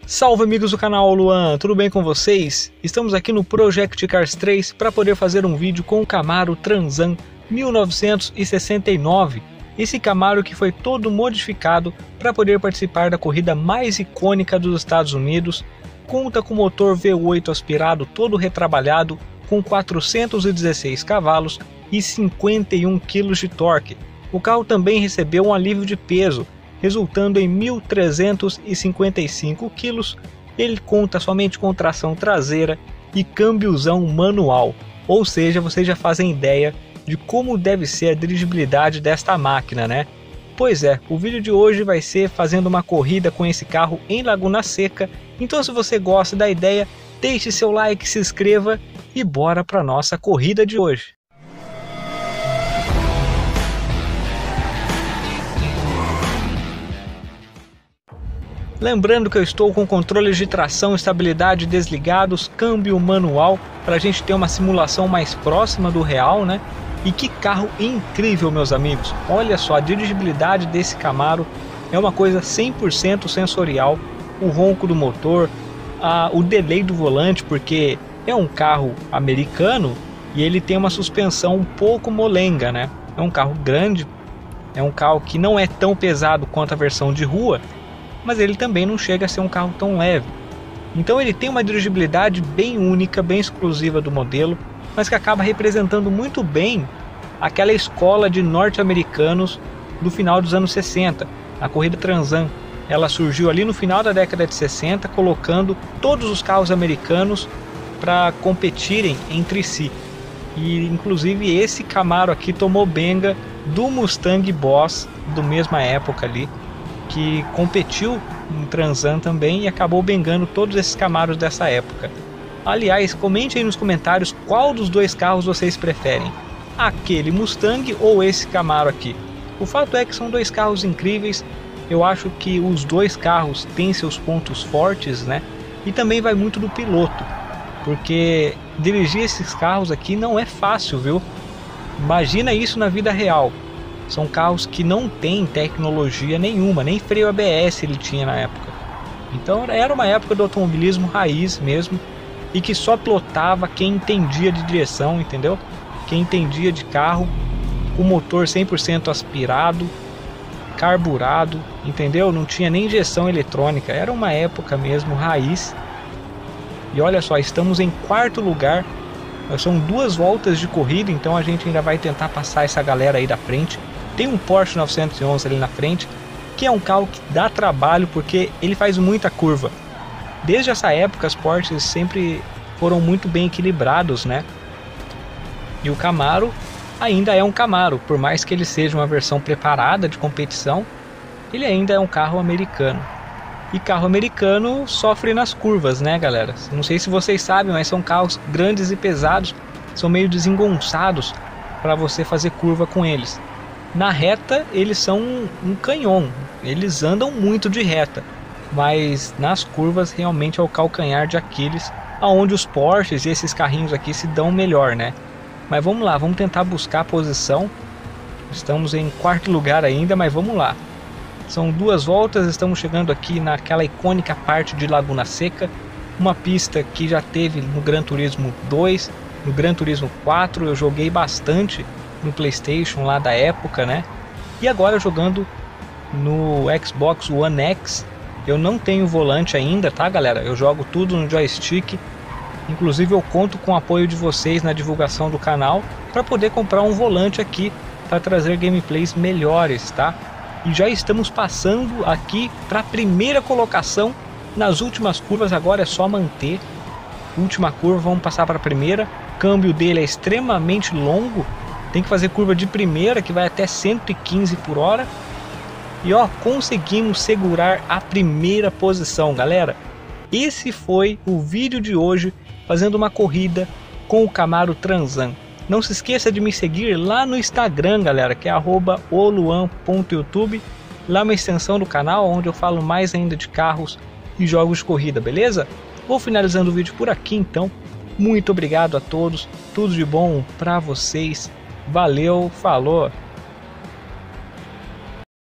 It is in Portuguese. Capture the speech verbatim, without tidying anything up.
Salve amigos do canal Luan, tudo bem com vocês? Estamos aqui no Project Cars três para poder fazer um vídeo com o Camaro Trans Am mil novecentos e sessenta e nove. Esse Camaro que foi todo modificado para poder participar da corrida mais icônica dos Estados Unidos. Conta com motor V oito aspirado todo retrabalhado com quatrocentos e dezesseis cavalos e cinquenta e um quilos de torque. O carro também recebeu um alívio de peso, resultando em mil trezentos e cinquenta e cinco quilos. Ele conta somente com tração traseira e câmbiozão manual, ou seja, vocês já fazem ideia de como deve ser a dirigibilidade desta máquina, né? Pois é, o vídeo de hoje vai ser fazendo uma corrida com esse carro em Laguna Seca. Então se você gosta da ideia, deixe seu like, se inscreva e bora para nossa corrida de hoje. Lembrando que eu estou com controles de tração e estabilidade desligados, câmbio manual, para a gente ter uma simulação mais próxima do real, né? E que carro incrível, meus amigos! Olha só, a dirigibilidade desse Camaro é uma coisa cem por cento sensorial. O ronco do motor, a, o delay do volante, porque é um carro americano e ele tem uma suspensão um pouco molenga, né? É um carro grande, é um carro que não é tão pesado quanto a versão de rua, mas ele também não chega a ser um carro tão leve. Então ele tem uma dirigibilidade bem única, bem exclusiva do modelo, mas que acaba representando muito bem aquela escola de norte-americanos do final dos anos sessenta. A corrida Trans Am, ela surgiu ali no final da década de sessenta, colocando todos os carros americanos para competirem entre si. E inclusive esse Camaro aqui tomou benga do Mustang Boss do mesma época ali, que competiu em Trans Am também e acabou bengando todos esses Camaros dessa época. Aliás, comente aí nos comentários qual dos dois carros vocês preferem, aquele Mustang ou esse Camaro aqui. O fato é que são dois carros incríveis. Eu acho que os dois carros têm seus pontos fortes, né? E também vai muito do piloto, porque dirigir esses carros aqui não é fácil, viu? Imagina isso na vida real. São carros que não têm tecnologia nenhuma, nem freio A B S ele tinha na época. Então era uma época do automobilismo raiz mesmo, e que só pilotava quem entendia de direção, entendeu? Quem entendia de carro, o motor cem por cento aspirado, carburado, entendeu? Não tinha nem injeção eletrônica, era uma época mesmo raiz. E olha só, estamos em quarto lugar, são duas voltas de corrida, então a gente ainda vai tentar passar essa galera aí da frente. Tem um Porsche novecentos e onze ali na frente, que é um carro que dá trabalho porque ele faz muita curva. Desde essa época, os Porsches sempre foram muito bem equilibrados, né? E o Camaro ainda é um Camaro, por mais que ele seja uma versão preparada de competição, ele ainda é um carro americano. E carro americano sofre nas curvas, né, galera? Não sei se vocês sabem, mas são carros grandes e pesados, são meio desengonçados para você fazer curva com eles. Na reta, eles são um, um canhão, eles andam muito de reta. Mas nas curvas realmente é o calcanhar de Aquiles, aonde os Porsches e esses carrinhos aqui se dão melhor, né? Mas vamos lá, vamos tentar buscar a posição. Estamos em quarto lugar ainda, mas vamos lá. São duas voltas, estamos chegando aqui naquela icônica parte de Laguna Seca, uma pista que já teve no Gran Turismo dois, no Gran Turismo quatro, eu joguei bastante no PlayStation lá da época, né? E agora jogando no Xbox One X. Eu não tenho volante ainda, tá, galera? Eu jogo tudo no joystick. Inclusive eu conto com o apoio de vocês na divulgação do canal para poder comprar um volante aqui para trazer gameplays melhores, tá? E já estamos passando aqui para a primeira colocação nas últimas curvas. Agora é só manter. Última curva, vamos passar para a primeira. O câmbio dele é extremamente longo. Tem que fazer curva de primeira que vai até cento e quinze por hora. E ó, conseguimos segurar a primeira posição, galera. Esse foi o vídeo de hoje, fazendo uma corrida com o Camaro Trans Am. Não se esqueça de me seguir lá no Instagram, galera, que é arroba oluan ponto youtube. Lá é uma extensão do canal, onde eu falo mais ainda de carros e jogos de corrida, beleza? Vou finalizando o vídeo por aqui, então. Muito obrigado a todos, tudo de bom pra vocês. Valeu, falou!